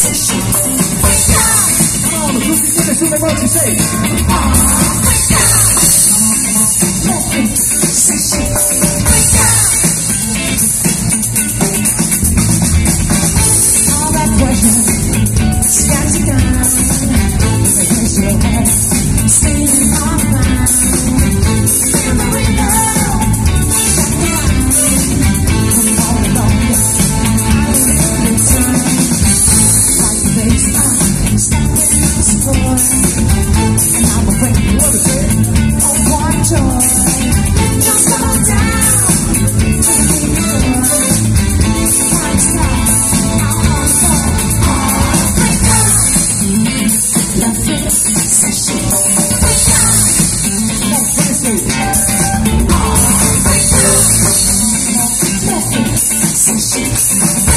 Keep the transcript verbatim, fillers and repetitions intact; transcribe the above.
Sube voce, say. All that pressure got you down. The place your head, staying on the ground. Feel the rhythm, shut the mind. Come all along, the time. Like the bass, uh, stepping on the floor. And I'm afraid you want to say, oh, what joy. Just slow down, take me more. One stop, out on the floor. Oh, break down. Love this session. Break down. Love this session. Oh, break down. Love this session.